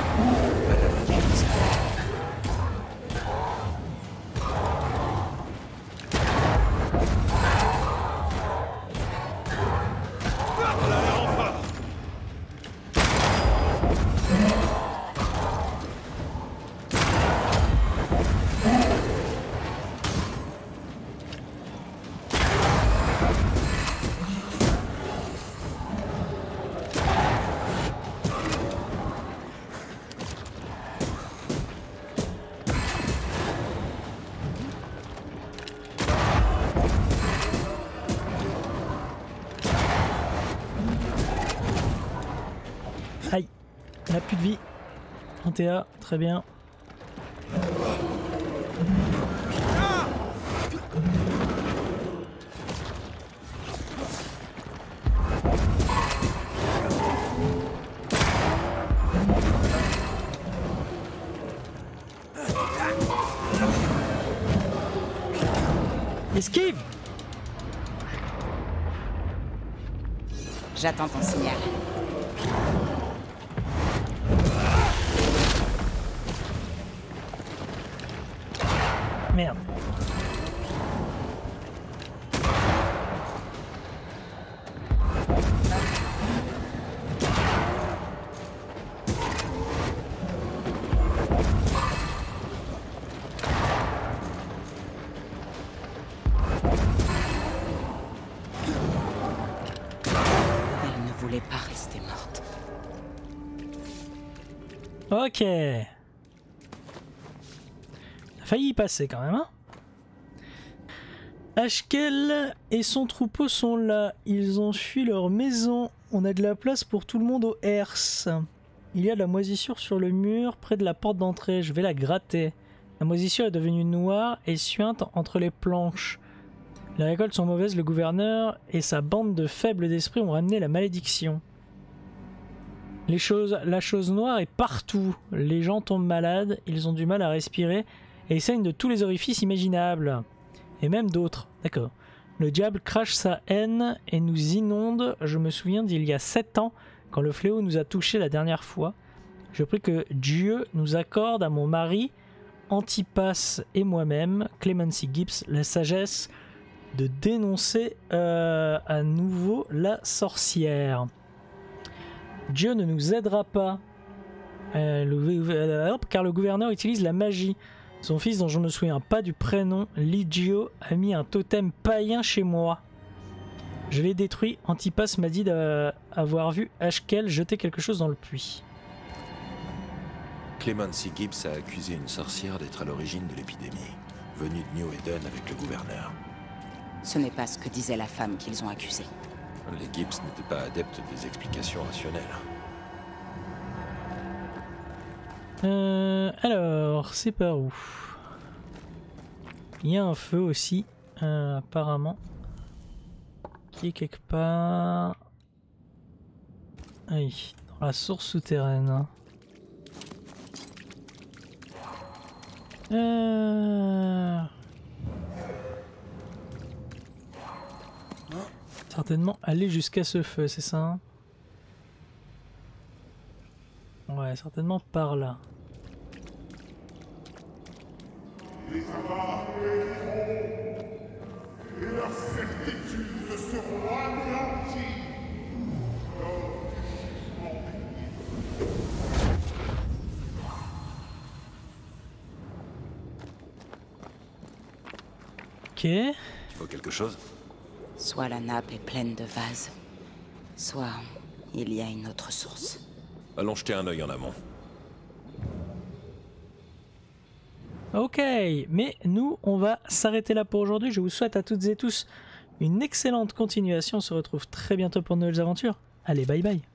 Aïe, on a plus de vie. un T A, très bien. Esquive! J'attends ton signal. Merde. Elle ne voulait pas rester morte. Ok. A failli y passer quand même, hein. Ashkel et son troupeau sont là. Ils ont fui leur maison. On a de la place pour tout le monde au herse. Il y a de la moisissure sur le mur près de la porte d'entrée. Je vais la gratter. La moisissure est devenue noire et suinte entre les planches. Les récoltes sont mauvaises. Le gouverneur et sa bande de faibles d'esprit ont ramené la malédiction. Les choses, la chose noire est partout. Les gens tombent malades, ils ont du mal à respirer et ils saignent de tous les orifices imaginables. Et même d'autres. D'accord. Le diable crache sa haine et nous inonde. Je me souviens d'il y a sept ans, quand le fléau nous a touchés la dernière fois. Je prie que Dieu nous accorde à mon mari, Antipas et moi-même, Clemency Gibbs, la sagesse de dénoncer euh, à nouveau la sorcière. Dieu ne nous aidera pas, euh, le, car le gouverneur utilise la magie. Son fils, dont je ne me souviens pas du prénom, Ligio, a mis un totem païen chez moi. Je l'ai détruit. Antipas m'a dit d'avoir vu Ashkel jeter quelque chose dans le puits. Clemency Gibbs a accusé une sorcière d'être à l'origine de l'épidémie, venue de New Eden avec le gouverneur. Ce n'est pas ce que disait la femme qu'ils ont accusée. Les Gibbs n'étaient pas adeptes des explications rationnelles. Euh, alors, c'est par où? Il y a un feu aussi, euh, apparemment, qui est quelque part... Oui, dans la source souterraine. Euh... Certainement aller jusqu'à ce feu, c'est ça hein? Ouais, certainement par là. Les avares périront, et la certitude seront anéanties lors du jugement. Ok. Il faut quelque chose? Soit la nappe est pleine de vases, soit il y a une autre source. Allons jeter un œil en amont. Ok, mais nous, on va s'arrêter là pour aujourd'hui. Je vous souhaite à toutes et tous une excellente continuation. On se retrouve très bientôt pour de nouvelles aventures. Allez, bye bye.